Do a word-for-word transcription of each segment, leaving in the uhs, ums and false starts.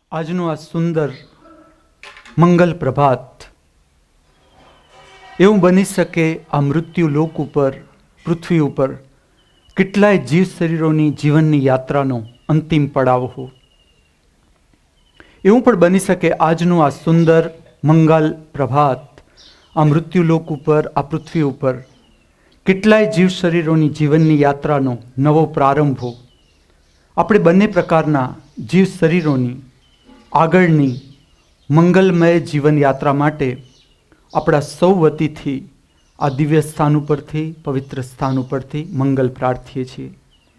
આજનું આ સુંદર મંગલ પ્રભાત એવું બની શકે આ મૃત્યુ લોક ઉપર પૃથ્વી ઉપર કેટલાય જીવ શરીરોની જીવનની યાત્રાનો અંતિમ પડાવ હો. એવું પણ બની શકે આજનું આ સુંદર મંગલ પ્રભાત આ મૃત્યુ લોક ઉપર આ પૃથ્વી ઉપર કેટલાય જીવ શરીરોની જીવનની યાત્રાનો નવો પ્રારંભ હો. આપણે બંને પ્રકારના જીવ શરીરોની આગળની મંગલમય જીવન યાત્રા માટે આપણા સૌ વતીથી આ દિવ્ય સ્થાન ઉપરથી પવિત્ર સ્થાન ઉપરથી મંગલ પ્રાર્થીએ છીએ.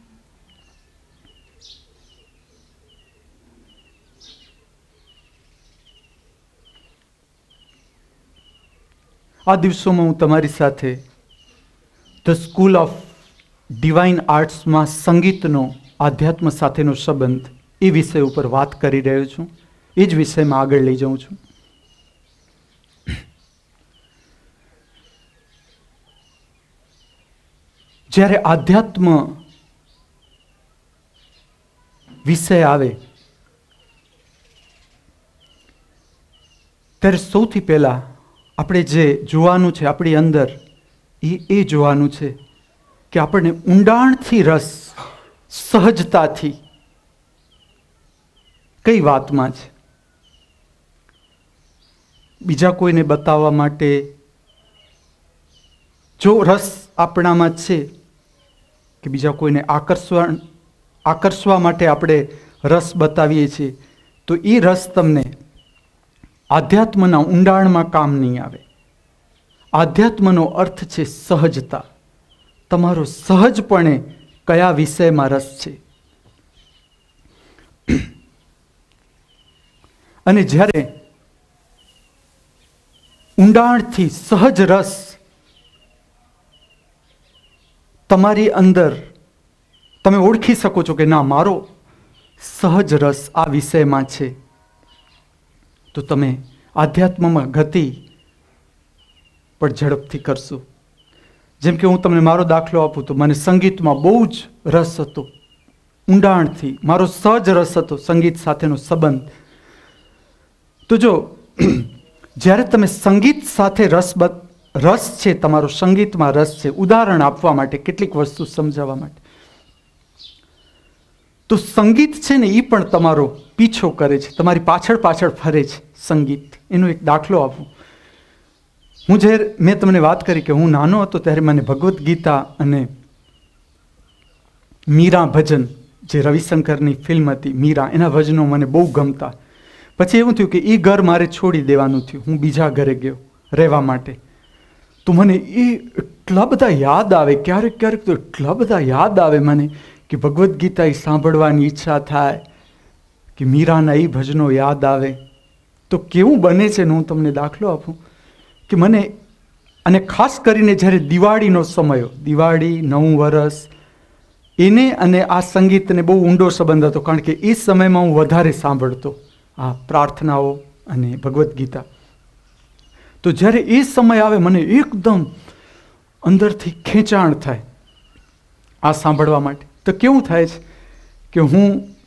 આ દિવસોમાં હું તમારી સાથે ધ સ્કૂલ ઓફ ડિવાઇન આર્ટ્સમાં સંગીતનો આધ્યાત્મ સાથેનો સંબંધ એ વિષય ઉપર વાત કરી રહ્યો છું. એ જ વિષયમાં આગળ લઈ જાઉં છું. જ્યારે આધ્યાત્મ વિષય આવે ત્યારે સૌથી પહેલા આપણે જે જોવાનું છે આપણી અંદર એ એ જોવાનું છે કે આપણને ઊંડાણથી રસ સહજતાથી કઈ વાતમાં છે. બીજા કોઈને બતાવવા માટે જો રસ આપણામાં છે કે બીજા કોઈને આકર્ષવા આકર્ષવા માટે આપણે રસ બતાવીએ છીએ તો એ રસ તમને આધ્યાત્મના ઊંડાણમાં કામ નહીં આવે. આધ્યાત્મનો અર્થ છે સહજતા. તમારો સહજપણે કયા વિષયમાં રસ છે. અને જ્યારે ઊંડાણથી સહજ રસ તમારી અંદર તમે ઓળખી શકો છો કે ના મારો સહજ રસ આ વિષયમાં છે તો તમે આધ્યાત્મમાં ગતિ પણ ઝડપથી કરશો. જેમ કે હું તમને મારો દાખલો આપું તો મને સંગીતમાં બહુ જ રસ હતો. ઊંડાણથી મારો સહજ રસ હતો સંગીત સાથેનો સંબંધ. તો જો જ્યારે તમે સંગીત સાથે રસ રસ છે તમારો સંગીતમાં રસ છે, ઉદાહરણ આપવા માટે કેટલીક વસ્તુ સમજાવવા માટે, તો સંગીત છે ને એ પણ તમારો પીછો કરે છે, તમારી પાછળ પાછળ ફરે છે સંગીત. એનો એક દાખલો આપું. હું જ્યારે મેં તમને વાત કરી કે હું નાનો હતો ત્યારે મને ભગવદ્ ગીતા અને મીરા ભજન જે રવિશંકરની ફિલ્મ હતી મીરા એના ભજનો મને બહુ ગમતા. પછી એવું થયું કે એ ઘર મારે છોડી દેવાનું થયું. હું બીજા ઘરે ગયો રહેવા માટે. તો મને એ એટલા બધા યાદ આવે, ક્યારેક ક્યારેક તો એટલા બધા યાદ આવે મને કે ભગવદ્ ગીતા એ સાંભળવાની ઈચ્છા થાય કે મીરાના એ ભજનો યાદ આવે. તો કેવું બને છે ને હું તમને દાખલો આપું કે મને, અને ખાસ કરીને જ્યારે દિવાળીનો સમય, દિવાળી નવું વરસ, એને અને આ સંગીતને બહુ ઊંડો સંબંધ હતો કારણ કે એ સમયમાં હું વધારે સાંભળતો આ પ્રાર્થનાઓ અને ભગવદ્ ગીતા. તો જ્યારે એ સમય આવે મને એકદમ અંદરથી ખેંચાણ થાય આ સાંભળવા માટે. તો કેવું થાય છે કે હું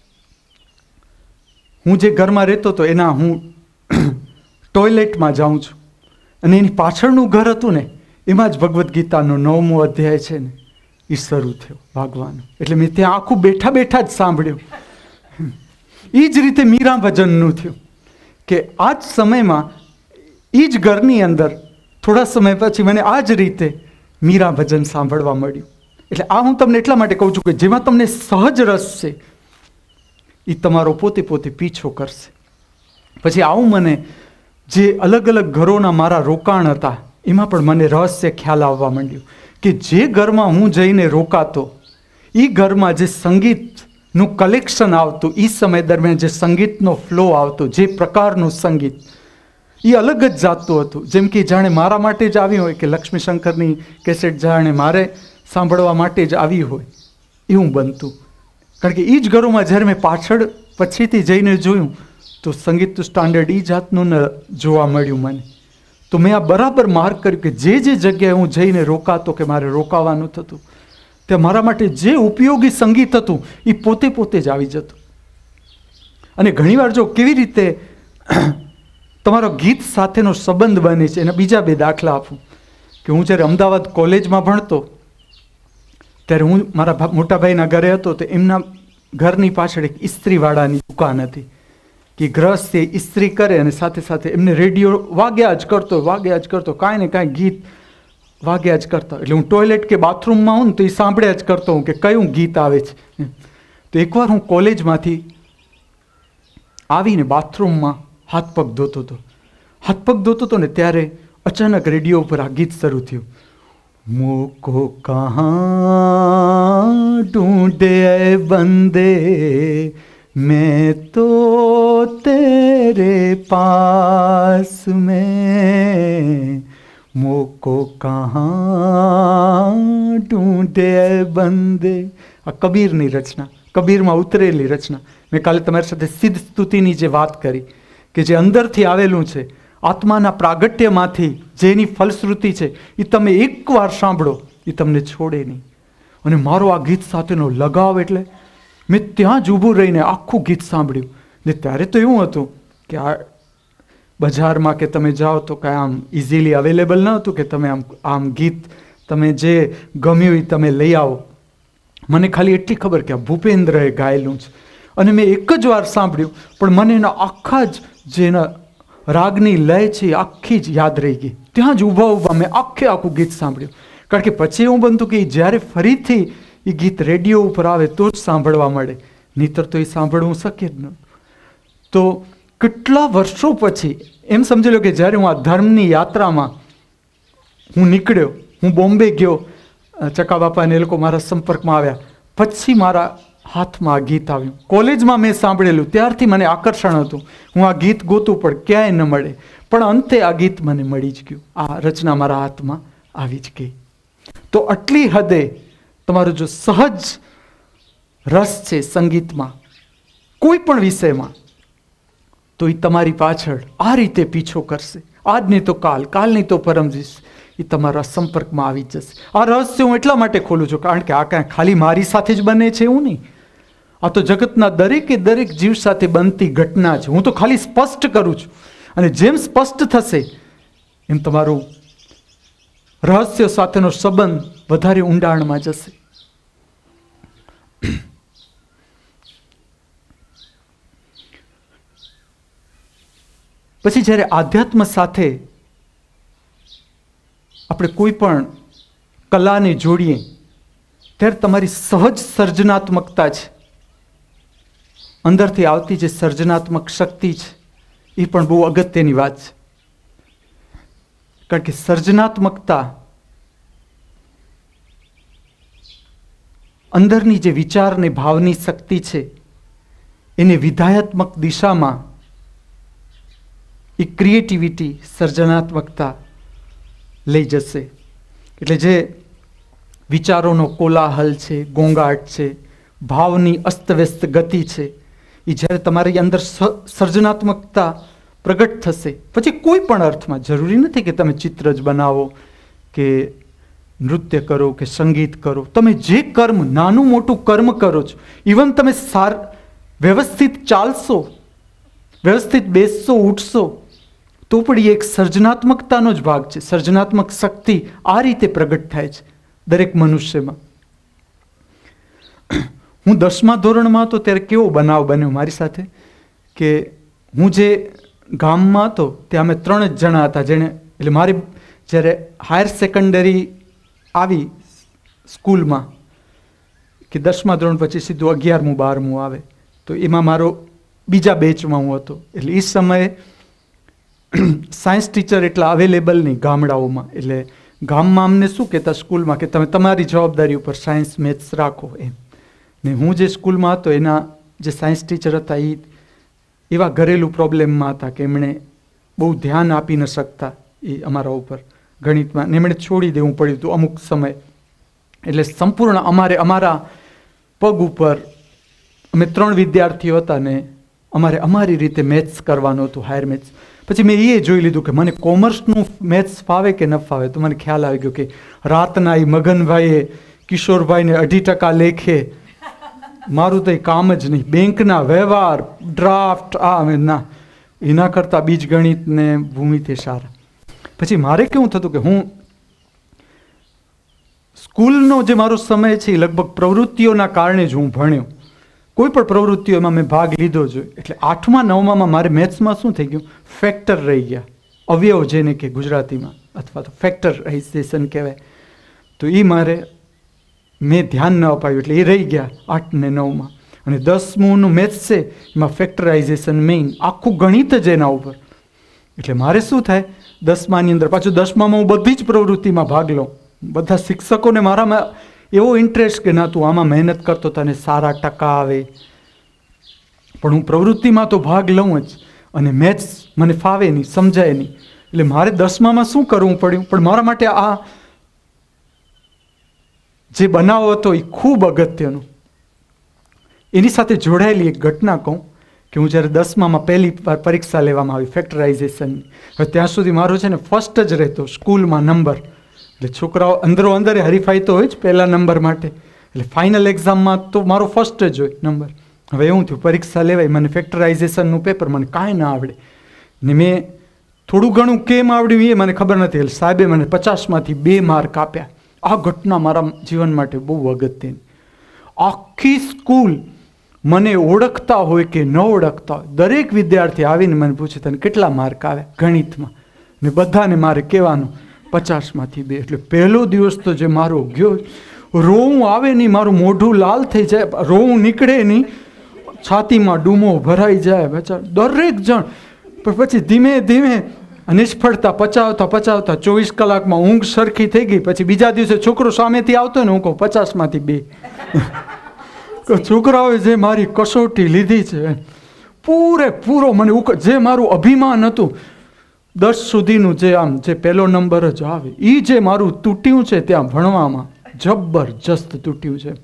હું જે ઘરમાં રહેતો હતો એના હું ટોયલેટમાં જાઉં છું અને એની પાછળનું ઘર હતું ને એમાં જ ભગવદ્ ગીતાનો નવમો અધ્યાય છે ને એ શરૂ થયો ભાગવાનો. એટલે મેં ત્યાં આખું બેઠા બેઠા જ સાંભળ્યું. એ જ રીતે મીરા ભજનનું થયું કે આ જ સમયમાં એ જ ઘરની અંદર થોડા સમય પછી મને આ જ રીતે મીરા ભજન સાંભળવા મળ્યું. એટલે આ હું તમને એટલા માટે કહું છું કે જેમાં તમને સહજ રસ છે એ તમારો પોતે પોતે પીછો કરશે. પછી આવું મને જે અલગ અલગ ઘરોના મારા રોકાણ હતા એમાં પણ મને રહસ્ય ખ્યાલ આવવા માંડ્યું કે જે ઘરમાં હું જઈને રોકાતો એ ઘરમાં જે સંગીતનું કલેક્શન આવતું, એ સમય દરમિયાન જે સંગીતનો ફ્લો આવતો, જે પ્રકારનું સંગીત એ અલગ જ જાતતું હતું. જેમ કે જાણે મારા માટે જ આવી હોય કે લક્ષ્મીશંકરની કેસેટ જાણે મારે સાંભળવા માટે જ આવી હોય એવું બનતું. કારણ કે એ જ ઘરોમાં જ્યારે મેં પાછળ પછીથી જઈને જોયું તો સંગીતનું સ્ટાન્ડર્ડ એ જાતનું ન જોવા મળ્યું મને. તો મેં આ બરાબર માર્ક કર્યું કે જે જે જગ્યાએ હું જઈને રોકાતો કે મારે રોકાવાનું થતું તે મારા માટે જે ઉપયોગી સંગીત હતું એ પોતે પોતે જ આવી જતું. અને ઘણીવાર જો કેવી રીતે તમારો ગીત સાથેનો સંબંધ બને છે એના બીજા બે દાખલા આપું. કે હું જ્યારે અમદાવાદ કોલેજમાં ભણતો ત્યારે હું મારા મોટા ભાઈના ઘરે હતો, તો એમના ઘરની પાછળ એક ઇસ્ત્રીવાળાની દુકાન હતી કે ગ્રહસ્થ એ ઇસ્ત્રી કરે અને સાથે સાથે એમને રેડિયો વાગ્યા જ કરતો વાગ્યા જ કરતો કાંઈ ને કાંઈ ગીત વાગ્યા જ કરતા. એટલે હું ટોયલેટ કે બાથરૂમમાં હોઉં ને તો એ સાંભળ્યા જ કરતો હું કે કયું ગીત આવે છે. તો એકવાર હું કોલેજમાંથી આવીને બાથરૂમમાં હાથ પગ ધોતો હતો હાથ પગ ધોતો હતો ને ત્યારે અચાનક રેડિયો ઉપર આ ગીત શરૂ થયું. મોકો કહાં ઢૂંઢે બંદે मैं तो तेरे पास में मोको कहाँ ढूंढे बंदे. આ કબીરની રચના, કબીરમાં ઉતરેલી રચના. મેં કાલે તમારી સાથે સિદ્ધ સ્તુતિની જે વાત કરી કે જે અંદરથી આવેલું છે, આત્માના પ્રાગટ્યમાંથી જેની ફલશ્રુતિ છે, એ તમે એકવાર સાંભળો એ તમને છોડે નહીં. અને મારો આ ગીત સાથેનો લગાવ એટલે મેં ત્યાં જ ઊભું રહીને આખું ગીત સાંભળ્યું. ને ત્યારે તો એવું હતું કે આ બજારમાં કે તમે જાઓ તો કાંઈ આમ ઇઝીલી અવેલેબલ ન હતું કે તમે આમ આમ ગીત તમે જે ગમ્યું એ તમે લઈ આવો. મને ખાલી એટલી ખબર કે આ ભૂપેન્દ્રએ ગાયેલું છે અને મેં એક જ વાર સાંભળ્યું, પણ મને એના આખા જ જે એના રાગની લય છે એ આખી જ યાદ રહી ગઈ. ત્યાં જ ઊભા ઊભા મેં આખે આખું ગીત સાંભળ્યું. કારણ કે પછી એવું બનતું કે જ્યારે ફરીથી એ ગીત રેડિયો ઉપર આવે તો જ સાંભળવા મળે, નહીંતર તો એ સાંભળવું શક્ય જ નહોતું. તો કેટલા વર્ષો પછી એમ સમજી લો કે જ્યારે હું આ ધર્મની યાત્રામાં હું નીકળ્યો, હું બોમ્બે ગયો, ચકા બાપા અને એ લોકો મારા સંપર્કમાં આવ્યા, પછી મારા હાથમાં આ ગીત આવ્યું. કોલેજમાં મેં સાંભળેલું, ત્યારથી મને આકર્ષણ હતું, હું આ ગીત ગોતું પણ ક્યાંય ન મળે, પણ અંતે આ ગીત મને મળી જ ગયું, આ રચના મારા હાથમાં આવી જ ગઈ. તો આટલી હદે તમારો જો સહજ રસ છે સંગીતમાં, કોઈ પણ વિષયમાં, તો એ તમારી પાછળ આ રીતે પીછો કરશે. આજ નહીં તો કાલ, કાલ નહીં તો પરમ દિવસ એ તમારા સંપર્કમાં આવી જશે. આ રહસ્ય હું એટલા માટે ખોલું છું કારણ કે આ કાંઈ ખાલી મારી સાથે જ બને છે એવું નહીં, આ તો જગતના દરેકે દરેક જીવ સાથે બનતી ઘટના છે. હું તો ખાલી સ્પષ્ટ કરું છું, અને જેમ સ્પષ્ટ થશે એમ તમારું રહસ્ય સાથેનો સંબંધ વધારે ઊંડાણમાં જશે. પછી જ્યારે આધ્યાત્મ સાથે આપણે કોઈ પણ કલાને જોડીએ ત્યારે તમારી સહજ સર્જનાત્મકતા છે, અંદરથી આવતી જે સર્જનાત્મક શક્તિ છે, એ પણ બહુ અગત્યની વાત છે. કારણ કે સર્જનાત્મકતા અંદરની જે વિચાર ને ભાવની શક્તિ છે એને વિધાયાત્મક દિશામાં એ ક્રિએટિવિટી, સર્જનાત્મકતા લઈ જશે. એટલે જે વિચારોનો કોલાહલ છે, ગોંગાટ છે, ભાવની અસ્તવ્યસ્ત ગતિ છે, એ જ્યારે તમારી અંદર સર્જનાત્મકતા પ્રગટ થશે, પછી કોઈ પણ અર્થમાં જરૂરી નથી કે તમે ચિત્ર જ બનાવો કે નૃત્ય કરો કે સંગીત કરો, તમે જે કર્મ, નાનું મોટું કર્મ કરો છો, ઇવન તમે સાર વ્યવસ્થિત ચાલશો, વ્યવસ્થિત બેસશો, ઉઠશો, તો પણ એ એક સર્જનાત્મકતાનો જ ભાગ છે. સર્જનાત્મક શક્તિ આ રીતે પ્રગટ થાય છે દરેક મનુષ્યમાં. હું દસમા ધોરણમાં હતો ત્યારે કેવો બનાવ બન્યો મારી સાથે કે હું જે ગામમાં હતો ત્યાં અમે ત્રણ જ જણા હતા જેણે, એટલે મારી જ્યારે હાયર સેકન્ડરી આવી સ્કૂલમાં કે દસમા ધોરણ પછી સીધું અગિયારમું બારમું આવે, તો એમાં મારો બીજા બેચમાં હું હતો. એટલે એ સમયે સાયન્સ ટીચર એટલા અવેલેબલ નહીં ગામડાઓમાં, એટલે ગામમાં અમને શું કહેતા સ્કૂલમાં કે તમે તમારી જવાબદારી ઉપર સાયન્સ મેથ્સ રાખો એમ. ને હું જે સ્કૂલમાં હતો એના જે સાયન્સ ટીચર હતા એ એવા ઘરેલું પ્રોબ્લેમમાં હતા કે એમણે બહુ ધ્યાન આપી ન શકતા એ અમારા ઉપર ગણિતમાં, ને એમણે છોડી દેવું પડ્યું હતું અમુક સમય. એટલે સંપૂર્ણ અમારે અમારા પગ ઉપર અમે ત્રણ વિદ્યાર્થીઓ હતા ને અમારે અમારી રીતે મેથ્સ કરવાનું હતું, હાયર મેથ્સ. પછી મેં એ જોઈ લીધું કે મને કોમર્સનું મેથ્સ ફાવે કે ન ફાવે, તો મને ખ્યાલ આવી ગયો કે રાતના એ મગનભાઈએ કિશોરભાઈને અઢી ટકા લેખે મારું તો એ કામ જ નહીં. બેંકના વ્યવહાર, ડ્રાફ્ટ, આ ના, એના કરતાં બીજગણિત ને ભૂમિતિ સારા. પછી મારે કેવું થતું કે હું સ્કૂલનો જે મારો સમય છે એ લગભગ પ્રવૃત્તિઓના કારણે જ હું ભણ્યો. કોઈ પણ પ્રવૃત્તિઓમાં મેં ભાગ લીધો જ. એટલે આઠમા નવમામાં મારે મેથ્સમાં શું થઈ ગયું, ફેક્ટર રહી ગયા. અવયવ જેને કે ગુજરાતીમાં, અથવા તો ફેક્ટરાઇઝેશન કહેવાય. તો એ મારે મેં ધ્યાન ન અપાયું એટલે એ રહી ગયા આઠ ને નવમાં. અને દસમુંનું મેથ્સ છે એમાં ફેક્ટરાઇઝેશન મેઇન, આખું ગણિત જ એના ઉપર. એટલે મારે શું થાય, દસમાની અંદર પાછું દસમામાં હું બધી જ પ્રવૃત્તિમાં ભાગ લઉં. બધા શિક્ષકોને મારામાં એવો ઇન્ટરેસ્ટ કે ના તું આમાં મહેનત કરતો તને સારા ટકા આવે. પણ હું પ્રવૃત્તિમાં તો ભાગ લઉં જ, અને મેથ્સ મને ફાવે નહીં, સમજાય નહીં. એટલે મારે દસમામાં શું કરવું પડ્યું, પણ મારા માટે આ જે બનાવ હતો એ ખૂબ અગત્યનો. એની સાથે જોડાયેલી એક ઘટના કહું કે હું જ્યારે દસમામાં પહેલી વાર પરીક્ષા લેવામાં આવી ફેક્ટરાઇઝેશનની. હવે ત્યાં સુધી મારો છે ને ફર્સ્ટ જ રહેતો સ્કૂલમાં નંબર. એટલે છોકરાઓ અંદરો અંદર હરીફાઈ તો હોય જ પહેલા નંબર માટે. એટલે ફાઇનલ એક્ઝામમાં તો મારો ફર્સ્ટ જ હોય નંબર. હવે એવું થયું, પરીક્ષા લેવાય, મને ફેક્ટરાઇઝેશનનું પેપર મને કાંઈ ના આવડે. ને મેં થોડું ઘણું કેમ આવડ્યું એ મને ખબર નથી. એટલે સાહેબે મને પચાસમાંથી બે માર્ક આપ્યા. આ ઘટના મારા જીવન માટે બહુ અગત્યની. આખી સ્કૂલ મને ઓળખતા હોય કે ન ઓળખતા હોય, દરેક વિદ્યાર્થી આવીને મને પૂછે તને કેટલા માર્ક આવ્યા ગણિતમાં, ને બધાને મારે કહેવાનું પચાસમાંથી બે. એટલે પહેલો દિવસ તો જે મારો ગયો, રોવું આવે નહીં, મારું મોઢું લાલ થઈ જાય, રોવું નીકળે નહીં, છાતીમાં ડૂમો ભરાઈ જાય બચાર દરેક જણ. પણ પછી ધીમે ધીમે નિષ્ફળતા પચાવતા પચાવતા ચોવીસ કલાકમાં ઊંઘ સરખી થઈ ગઈ. પછી બીજા દિવસે છોકરો સામેથી આવતો ને હું કહું પચાસમાંથી બે. છોકરાઓએ જે મારી કસોટી લીધી છે પૂરેપૂરો, મને જે મારું અભિમાન હતું દસ સુધીનું, જે આમ જે પહેલો નંબર જ આવે એ જે મારું તૂટ્યું છે ત્યાં ભણવામાં, જબરજસ્ત તૂટ્યું છે.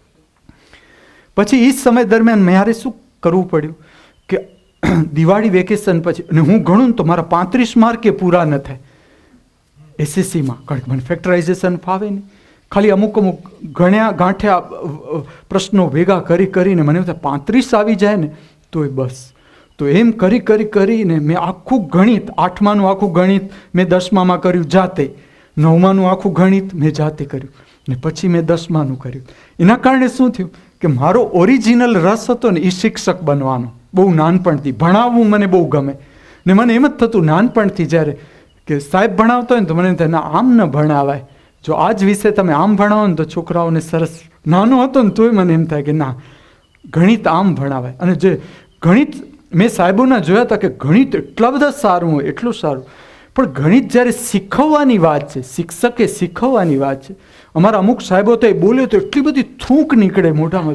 પછી એ સમય દરમિયાન મારે શું કરવું પડ્યું કે દિવાળી વેકેશન પછી, અને હું ગણું તો મારા પાંત્રીસ માર્કે પૂરા ન થાય એસએસસીમાં, કારણ કે મને ફેક્ટરાઇઝેશન ફાવે નહીં. ખાલી અમુક અમુક ગણ્યા ગાંઠ્યા પ્રશ્નો ભેગા કરી કરીને મને એવું પાંત્રીસ આવી જાય ને તોય બસ. તો એમ કરી કરી કરીને મેં આખું ગણિત, આઠમાનું આખું ગણિત મેં દસમામાં કર્યું જાતે, નવમાનું આખું ગણિત મેં જાતે કર્યું, ને પછી મેં દસમાનું કર્યું. એના કારણે શું થયું કે મારો ઓરિજિનલ રસ હતો ને એ શિક્ષક બનવાનો. બહુ નાનપણથી ભણાવવું મને બહુ ગમે. ને મને એમ જ થતું નાનપણથી જ્યારે કે સાહેબ ભણાવતો હોય ને તો મને એમ થાય ના આમ ન ભણાવાય, જો આ જ વિશે તમે આમ ભણાવો ને તો છોકરાઓને સરસ. નાનો હતો ને તોય મને એમ થાય કે ના ગણિત આમ ભણાવાય. અને જે ગણિત મેં સાહેબોના જોયા હતા કે ગણિત એટલા બધા સારું હોય, એટલું સારું. પણ ગણિત જ્યારે શીખવવાની વાત છે, શિક્ષકે શીખવવાની વાત છે, અમારા અમુક સાહેબો તો એ બોલે તો એટલી બધી થૂંક નીકળે મોઢામાં,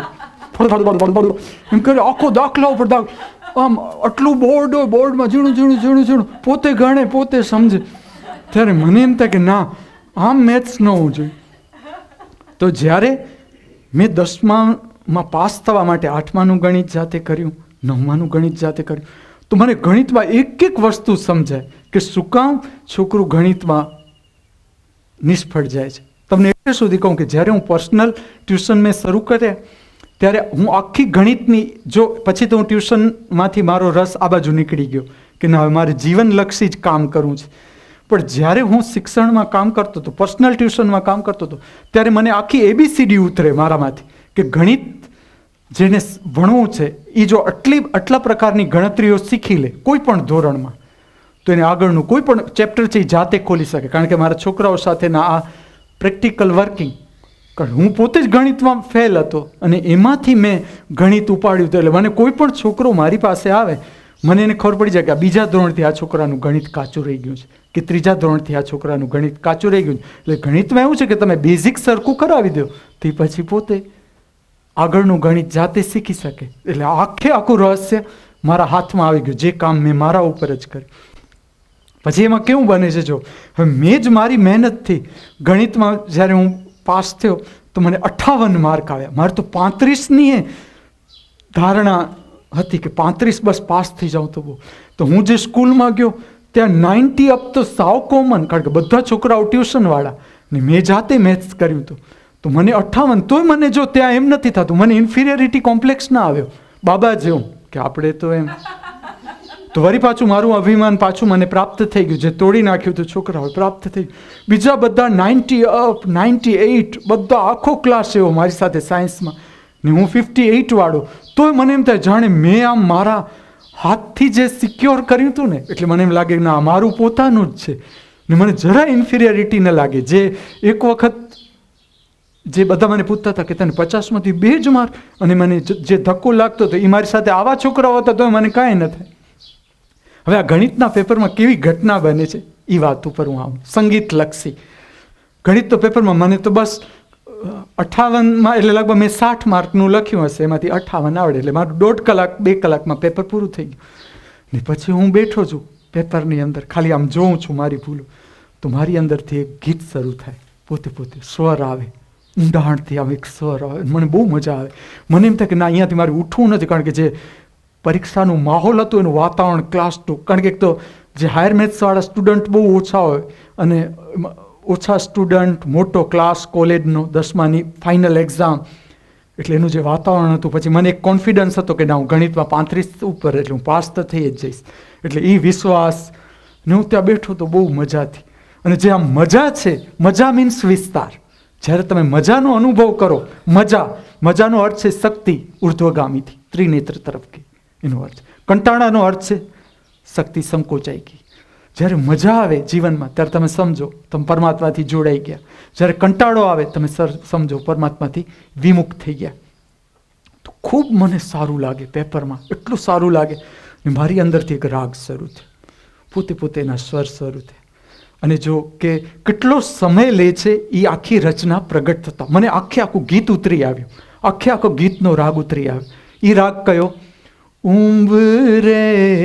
એમ કરે આખો દાખલા ઉપર દાખ, આમ આટલું બોર્ડ હોય, બોર્ડમાં ઝીણું ઝીણું ઝીણું ઝીણું પોતે ગણે પોતે સમજે. ત્યારે મને એમ થાય કે ના આમ મેથ્સ ન હોવું જોઈએ. તો જ્યારે મેં દસમામાં પાસ થવા માટે આઠમાનું ગણિત જાતે કર્યું, નવમાનું ગણિત જાતે કર્યું, તો મને ગણિતમાં એક એક વસ્તુ સમજાય કે શું કામ છોકરું ગણિતમાં નિષ્ફળ જાય છે. તમને એટલે સુધી કહું કે જ્યારે હું પર્સનલ ટ્યુશન મેં શરૂ કર્યા ત્યારે હું આખી ગણિતની, જો પછી તો હું ટ્યુશનમાંથી મારો રસ આ બાજુ નીકળી ગયો કે ના હવે મારે જીવનલક્ષી જ કામ કરવું છે. પણ જ્યારે હું શિક્ષણમાં કામ કરતો હતો, પર્સનલ ટ્યુશનમાં કામ કરતો હતો, ત્યારે મને આખી એબીસીડી ઉતરે મારામાંથી કે ગણિત જેને ભણવું છે એ જો આટલી આટલા પ્રકારની ગણતરીઓ શીખી લે કોઈ પણ ધોરણમાં, તો એને આગળનું કોઈ પણ ચેપ્ટર છે એ જાતે ખોલી શકે. કારણ કે મારા છોકરાઓ સાથેના આ પ્રેક્ટિકલ વર્કિંગ, કારણ હું પોતે જ ગણિતમાં ફેલ હતો અને એમાંથી મેં ગણિત ઉપાડ્યું હતું. એટલે મને કોઈ પણ છોકરો મારી પાસે આવે, મને એને ખબર પડી જાય કે આ બીજા ધોરણથી આ છોકરાનું ગણિત કાચું રહી ગયું છે, કે ત્રીજા ધોરણથી આ છોકરાનું ગણિત કાચું રહી ગયું છે. એટલે ગણિતમાં એવું છે કે તમે બેઝિક સરખું કરાવી દો તે પછી પોતે આગળનું ગણિત જાતે શીખી શકે. એટલે આખે આખું રહસ્ય મારા હાથમાં આવી ગયું, જે કામ મેં મારા ઉપર જ કર્યું. પછી એમાં કેવું બને છે, જો હવે મેં જ મારી મહેનતથી ગણિતમાં જ્યારે હું પાસ થયો તો મને અઠ્ઠાવન માર્ક આવ્યા. મારે તો પાંત્રીસની ધારણા હતી કે પાંત્રીસ બસ પાસ થઈ જાઉં તો બહુ. તો હું જે સ્કૂલમાં ગયો ત્યાં નાઇન્ટી અપ તો સાવ કોમન, કારણ કે બધા છોકરાઓ ટ્યુશનવાળા, ને મેં જાતે મેથ્સ કર્યું હતું. તો મને અઠ્ઠાવન, તોય મને જો ત્યાં એમ નથી થતું, મને ઇન્ફિરિયરિટી કોમ્પ્લેક્સ ના આવ્યો બાબા જેવું કે આપણે તો એમ. તો વળી પાછું મારું અભિમાન પાછું મને પ્રાપ્ત થઈ ગયું, જે તોડી નાખ્યું તો છોકરાઓ પ્રાપ્ત થઈ ગયું. બીજા બધા નાઇન્ટી અપ, નાઇન્ટી એઇટ, બધા આખો ક્લાસ એવો મારી સાથે સાયન્સમાં, ને હું ફિફ્ટી એઇટ વાળો. તોય મને એમ થાય જાણે મેં આમ મારા હાથથી જે સિક્યોર કર્યું હતું ને, એટલે મને એમ લાગે ના મારું પોતાનું જ છે. ને મને જરા ઇન્ફિરિયરિટી ન લાગે. જે એક વખત જે બધા મને પૂછતા હતા કે તને પચાસમાંથી બે જ માર્ક, અને મને જે ધક્કો લાગતો હતો એ મારી સાથે આવા છોકરાઓ હતા તો મને કાંઈ ન થાય. હવે આ ગણિતના પેપરમાં કેવી ઘટના બને છે એ વાત ઉપર હું આવું. સંગીત લક્ષી ગણિત તો પેપરમાં મને તો બસ અઠ્ઠાવનમાં, એટલે લગભગ મેં સાઠ માર્કનું લખ્યું હશે, એમાંથી અઠ્ઠાવન આવડે, એટલે મારું દોઢ કલાક બે કલાકમાં પેપર પૂરું થઈ ગયું. ને પછી હું બેઠો છું પેપરની અંદર, ખાલી આમ જોઉં છું મારી ભૂલો, તો મારી અંદરથી એક ગીત શરૂ થાય, પોતે પોતે સ્વર આવે, ઊંડાણથી આમ એક સ્વર આવે, મને બહુ મજા આવે. મને એમ થાય કે ના અહીંયાથી મારે ઉઠવું નથી, કારણ કે જે પરીક્ષાનું માહોલ હતું એનું વાતાવરણ ક્લાસ ટુ, કારણ કે એક તો જે હાયર મેથ્સવાળા સ્ટુડન્ટ બહુ ઓછા હોય, અને ઓછા સ્ટુડન્ટ, મોટો ક્લાસ, કોલેજનો દસમાની ફાઇનલ એક્ઝામ, એટલે એનું જે વાતાવરણ હતું, પછી મને એક કોન્ફિડન્સ હતો કે ના હું ગણિતમાં પાંત્રીસ ઉપર, એટલે હું પાસ તો થઈ જ જઈશ, એટલે એ વિશ્વાસ. ને હું ત્યાં બેઠો તો બહુ મજાથી. અને જે આમ મજા છે, મજા મીન્સ વિસ્તાર. જ્યારે તમે મજાનો અનુભવ કરો, મજા, મજાનો અર્થ છે શક્તિ ઉર્ધ્વગામીથી ત્રિનેત્ર તરફ ગઈ, એનો અર્થ. કંટાળાનો અર્થ છે શક્તિ સંકોચાઈ ગઈ. જ્યારે મજા આવે જીવનમાં ત્યારે તમે સમજો તમે પરમાત્માથી જોડાઈ ગયા. જ્યારે કંટાળો આવે તમે સર સમજો પરમાત્માથી વિમુખ થઈ ગયા. તો ખૂબ મને સારું લાગે પેપરમાં, એટલું સારું લાગે. ને મારી અંદરથી એક રાગ શરૂ થયો, પોતે પોતે એના સ્વર શરૂ થયા. અને જો કે કેટલો સમય લે છે એ આખી રચના પ્રગટ થતા, મને આખે આખું ગીત ઉતરી આવ્યું, આખે આખો ગીતનો રાગ ઉતરી આવ્યો. એ રાગ કયો? ઉંબરે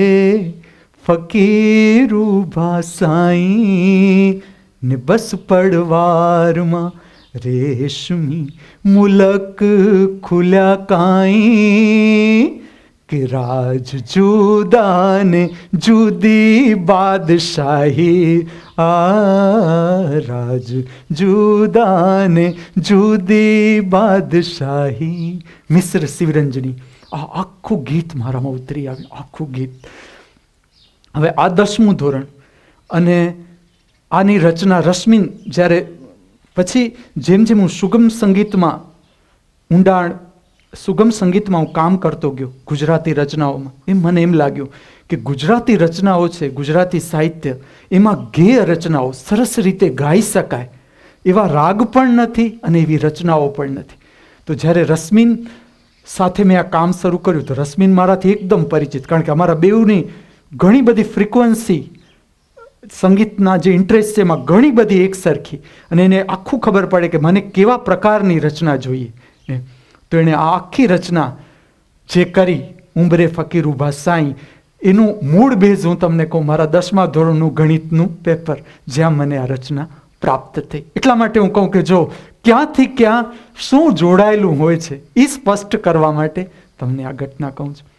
ફકીરુ ભાસાઈ ને બસ પડવારમાં રેશમી મુલક ખુલ્યા કાઈ, કે રાજ જુદા ને જુદી બાદશાહી, આ રાજ જુદા ને જુદી બાદશાહી. મિશ્ર શિવરંજની, આ આખું ગીત મારામાં ઉતરી આવ્યું, આખું ગીત. હવે આ દસમું ધોરણ, અને આની રચના રશ્મિન, જ્યારે પછી જેમ જેમ હું સુગમ સંગીતમાં ઊંડાણ, સુગમ સંગીતમાં હું કામ કરતો ગયો ગુજરાતી રચનાઓમાં, એમ મને એમ લાગ્યું કે ગુજરાતી રચનાઓ છે, ગુજરાતી સાહિત્ય, એમાં ગેય રચનાઓ સરસ રીતે ગાઈ શકાય એવા રાગ પણ નથી અને એવી રચનાઓ પણ નથી. તો જ્યારે રશ્મિન સાથે મેં આ કામ શરૂ કર્યું તો રશ્મિન મારાથી એકદમ પરિચિત, કારણ કે અમારા બેઉની ઘણી બધી ફ્રીક્વન્સી, સંગીતના જે ઇન્ટરેસ્ટ છે એમાં ઘણી બધી એક સરખી, અને એને આખું ખબર પડે કે મને કેવા પ્રકારની રચના જોઈએ. તો એણે આ આખી રચના જે કરી, ઉંબરે ફકીર ઉભા સાઈ, એનું મૂળ બેઝ હું તમને કહું, મારા દસમા ધોરણનું ગણિતનું પેપર, જ્યાં મને આ રચના પ્રાપ્ત થઈ. એટલા માટે હું કહું કે જો ક્યાંથી ક્યાં શું જોડાયેલું હોય છે એ સ્પષ્ટ કરવા માટે તમને આ ઘટના કહું છું.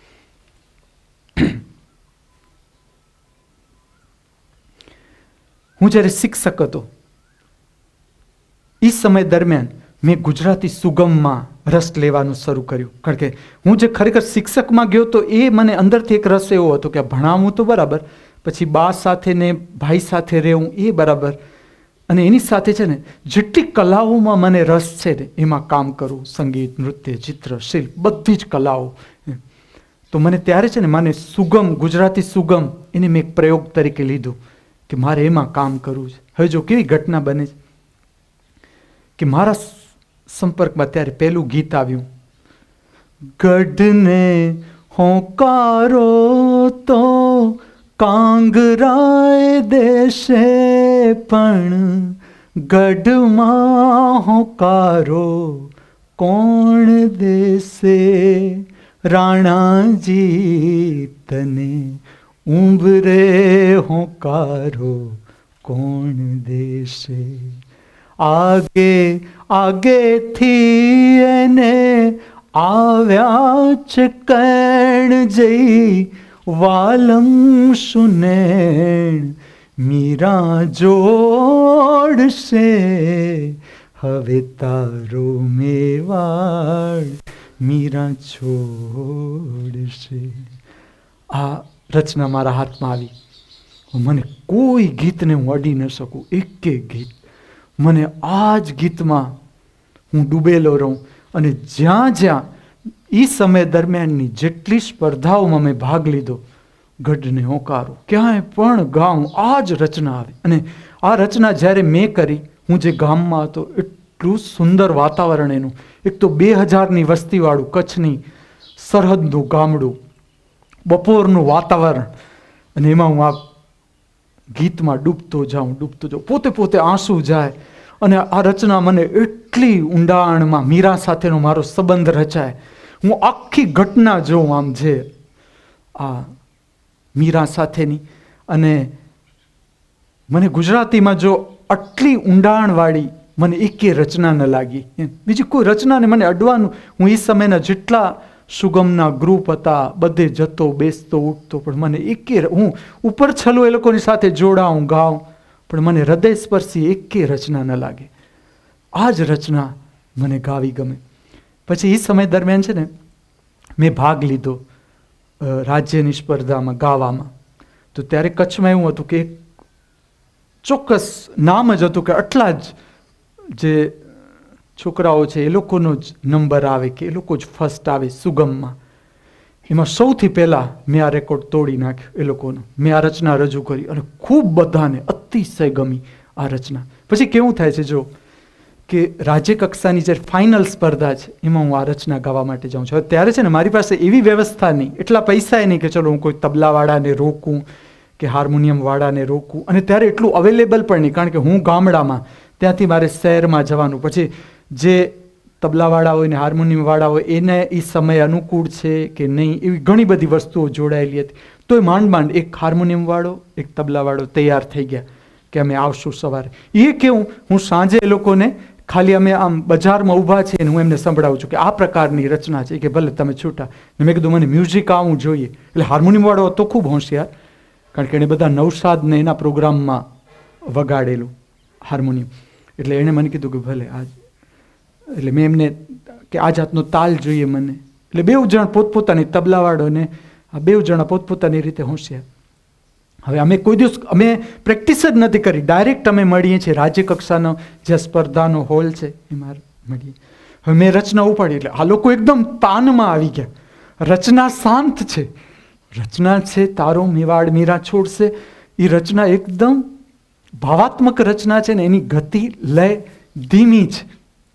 હું જ્યારે શિક્ષક હતો એ સમય દરમિયાન મેં ગુજરાતી સુગમમાં રસ લેવાનું શરૂ કર્યું, કારણ કે હું જે ખરેખર શિક્ષકમાં ગયો તો એ મને અંદરથી એક રસ એવો હતો કે ભણાવવું તો બરાબર, પછી બા સાથે ને ભાઈ સાથે રહેવું એ બરાબર, અને એની સાથે છે ને જેટલી કલાઓમાં મને રસ છે ને એમાં કામ કરવું, સંગીત, નૃત્ય, ચિત્ર, શિલ્પ, બધી જ કલાઓ. તો મને ત્યારે છે ને મને સુગમ, ગુજરાતી સુગમ, એને મેં એક પ્રયોગ તરીકે લીધું કે મારે એમાં કામ કરવું છે. હવે જો કેવી ઘટના બને છે કે મારા સંપર્કમાં ત્યારે પહેલું ગીત આવ્યું, ગઢને હોંકારો તો કાંગરાય દેશે, પણ ગઢમાં હોંકારો કોણ દેશે, રાણાજી તને ઉંબરે હોંકારો કોણ દેશે. આગે આગેથી એને આવ્યા છે કણ જઈ, વાલમ સુનેણ મીરા જોડશે, હવે તારો મેવાડ મીરા છોડશે. આ રચના મારા હાથમાં આવી. મને કોઈ ગીતને હું અડી ન શકું, એક એક ગીત. મને આ જ ગીતમાં હું ડૂબેલો રહું અને જ્યાં જ્યાં એ સમય દરમિયાનની જેટલી સ્પર્ધાઓમાં મેં ભાગ લીધો, ગઢને હોકારો, ક્યાંય પણ ગાઉં આ જ રચના આવી. અને આ રચના જ્યારે મેં કરી, હું જે ગામમાં હતો, એટલું સુંદર વાતાવરણ એનું. એક તો બે હજારની વસ્તીવાળું કચ્છની સરહદનું ગામડું, બપોરનું વાતાવરણ, અને એમાં હું આ ગીતમાં ડૂબતો જાઉં ડૂબતો જાઉં પોતે પોતે આંસુ જાય. અને આ રચના મને એટલી ઊંડાણમાં મીરા સાથેનો મારો સંબંધ રચાય. હું આખી ઘટના જોઉં આમ જે આ મીરા સાથેની. અને મને ગુજરાતીમાં જો આટલી ઊંડાણવાળી મને એકે રચના ન લાગી. બીજી કોઈ રચનાને મને અડવાનું, હું એ સમયના જેટલા સુગમના ગ્રુપ હતા બધે જતો બેસતો ઉઠતો, પણ મને એકે, હું ઉપર છલું એ લોકોની સાથે જોડાઉં ગાઉં, પણ મને હૃદય સ્પર્શી એકે રચના ન લાગે. આ જ રચના મને ગાવી ગમે. પછી એ સમય દરમિયાન છે ને મેં ભાગ લીધો રાજ્યની સ્પર્ધામાં ગાવામાં. તો ત્યારે કચ્છમાં એવું હતું કે એક ચોક્કસ નામ જ હતું કે આટલા જ જે છોકરાઓ છે એ લોકોનો જ નંબર આવે, કે એ લોકો જ ફર્સ્ટ આવે સુગમમાં. એમાં સૌથી પહેલાં મેં આ રેકોર્ડ તોડી નાખ્યો એ લોકોનો. મેં આ રચના રજૂ કરી અને ખૂબ બધાને અતિશય ગમી આ રચના. પછી કેવું થાય છે જો કે રાજ્ય કક્ષાની જે ફાઇનલ સ્પર્ધા છે એમાં હું આ રચના ગાવા માટે જાઉં છું. ત્યારે છે ને મારી પાસે એવી વ્યવસ્થા નહીં, એટલા પૈસા નહીં કે ચલો હું કોઈ તબલાવાળાને રોકું કે હાર્મોનિયમવાળાને રોકું. અને ત્યારે એટલું અવેલેબલ પણ નહીં, કારણ કે હું ગામડામાં, ત્યાંથી મારે શહેરમાં જવાનું. પછી જે તબલાવાળા હોય ને હાર્મોનિયમવાળા હોય એને એ સમય અનુકૂળ છે કે નહીં, એવી ઘણી બધી વસ્તુઓ જોડાયેલી હતી. તોય માંડ માંડ એક હાર્મોનિયમવાળો એક તબલાવાળો તૈયાર થઈ ગયા કે અમે આવશું સવારે. એ કેવું, હું સાંજે એ લોકોને ખાલી અમે આમ બજારમાં ઊભા છીએ ને હું એમને સંભળાવું છું કે આ પ્રકારની રચના છે, કે ભલે તમે છૂટા. ને મેં કીધું મને મ્યુઝિક આવવું જોઈએ. એટલે હાર્મોનિયમવાળો હતો ખૂબ હોશિયાર, કારણ કે એણે બધા નવસાદને એના પ્રોગ્રામમાં વગાડેલું હાર્મોનિયમ. એટલે એણે મને કીધું કે ભલે આજ, એટલે મેં એમને કે આ જાતનો તાલ જોઈએ મને. એટલે બેઉ જણ પોતપોતાની, તબલાવાળો ને આ બેઉ જણા પોતપોતાની રીતે હોશિયાર. હવે અમે કોઈ દિવસ અમે પ્રેક્ટિસ જ નથી કરી, ડાયરેક્ટ અમે મળીએ છીએ રાજ્ય કક્ષાનો જે સ્પર્ધાનો હોલ છે એમાં મળીએ. હવે મેં રચના ઉપાડી, એટલે આ લોકો એકદમ તાનમાં આવી ગયા. રચના શાંત છે, રચના છે તારો મેવાડ મીરા છોડશે. એ રચના એકદમ ભાવાત્મક રચના છે ને, એની ગતિ લય ધીમી છે.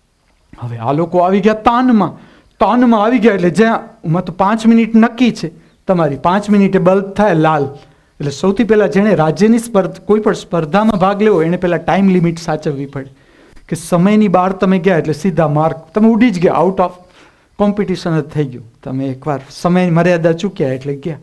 હવે આ લોકો આવી ગયા તાનમાં, તાનમાં આવી ગયા. એટલે જ્યાં એમાં તો પાંચ મિનિટ નક્કી છે તમારી, પાંચ મિનિટે બલ્બ થાય લાલ. એટલે સૌથી પહેલાં જેણે રાજ્યની સ્પર્ધા, કોઈ પણ સ્પર્ધામાં ભાગ લેવો એને પહેલાં ટાઈમ લિમિટ સાચવવી પડે, કે સમયની બહાર તમે ગયા એટલે સીધા માર્ક તમે ઉડી જ ગયા, આઉટ ઓફ કોમ્પિટિશન જ થઈ ગયું. તમે એકવાર સમયની મર્યાદા ચૂક્યા એટલે ગયા.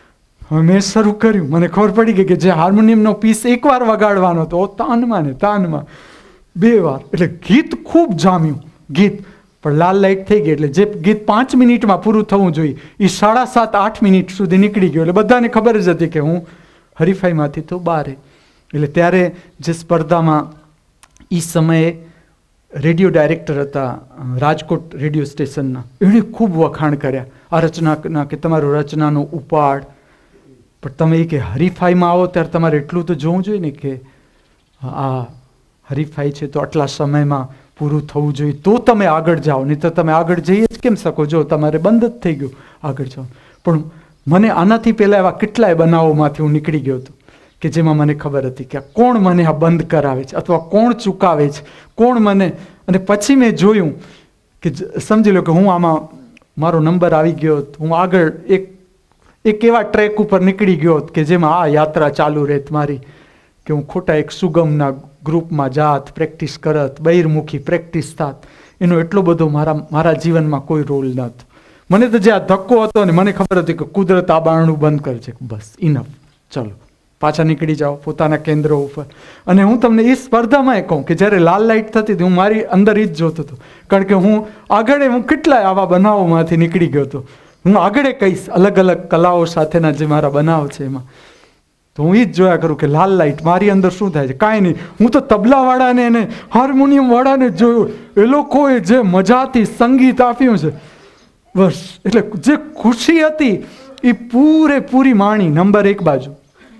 હવે મેં શરૂ કર્યું, મને ખબર પડી ગઈ કે જે હાર્મોનિયમનો પીસ એકવાર વગાડવાનો હતો તાનમાં ને તાનમાં બે વાર, એટલે ગીત ખૂબ જામ્યું ગીત. પણ લાલ લાઇટ થઈ ગઈ એટલે જે ગીત પાંચ મિનિટમાં પૂરું થવું જોઈએ એ સાડા સાત આઠ મિનિટ સુધી નીકળી ગયું. એટલે બધાને ખબર જ હતી કે હું હરીફાઈમાંથી તો બહાર. એટલે ત્યારે જે સ્પર્ધામાં એ સમયે રેડિયો ડાયરેક્ટર હતા રાજકોટ રેડિયો સ્ટેશનના, એણે ખૂબ વખાણ કર્યા આ રચનાના, કે તમારો રચનાનો ઉપાડ. પણ તમે એ કે હરીફાઈમાં આવો ત્યારે તમારે એટલું તો જોવું જોઈએ ને કે આ હરીફાઈ છે તો આટલા સમયમાં પૂરું થવું જોઈએ તો તમે આગળ જાઓ, નહીં તો તમે આગળ જઈ જ કેમ શકો, જો તમારે બંધ જ થઈ ગયું આગળ જાઓ. પણ મને આનાથી પહેલાં એવા કેટલાય બનાવોમાંથી હું નીકળી ગયો હતો કે જેમાં મને ખબર હતી કે કોણ મને આ બંધ કરાવે છે અથવા કોણ ચૂકાવે છે, કોણ મને. અને પછી મેં જોયું કે સમજી લો કે હું આમાં મારો નંબર આવી ગયો, હું આગળ એક એક એવા ટ્રેક ઉપર નીકળી ગયો કે જેમાં આ યાત્રા ચાલુ રહેત મારી, કે હું ખોટા એક સુગમના ગ્રુપમાં જાત, પ્રેક્ટિસ કરત, બહિર્મુખી પ્રેક્ટિસ થાત. એનો એટલો બધો મારા મારા જીવનમાં કોઈ રોલ નહોતો. મને તો જે આ ધક્કો હતો ને મને ખબર હતી કે કુદરત આ બારણું બંધ કરે છે, બસ ઇનફ, ચલો પાછા નીકળી જાઓ પોતાના કેન્દ્રો ઉપર. અને હું તમને એ સ્પર્ધામાં કહું કે જ્યારે લાલ લાઇટ થતી હતી હું મારી અંદર એ જ જોતો હતો, કારણ કે હું આગળ હું કેટલાય આવા બનાવોમાંથી નીકળી ગયો હતો. હું આગળ કહીશ અલગ અલગ કલાઓ સાથેના જે મારા બનાવ છે એમાં. તો હું એ જ જોયા કરું કે લાલ લાઇટ મારી અંદર શું થાય છે, કાંઈ નહીં. હું તો તબલાવાળાને અને હાર્મોનિયમવાળાને જોયું, એ લોકોએ જે મજાથી સંગીત આપ્યું છે બસ, એટલે જે ખુશી હતી એ પૂરેપૂરી માણી. નંબર એક બાજુ.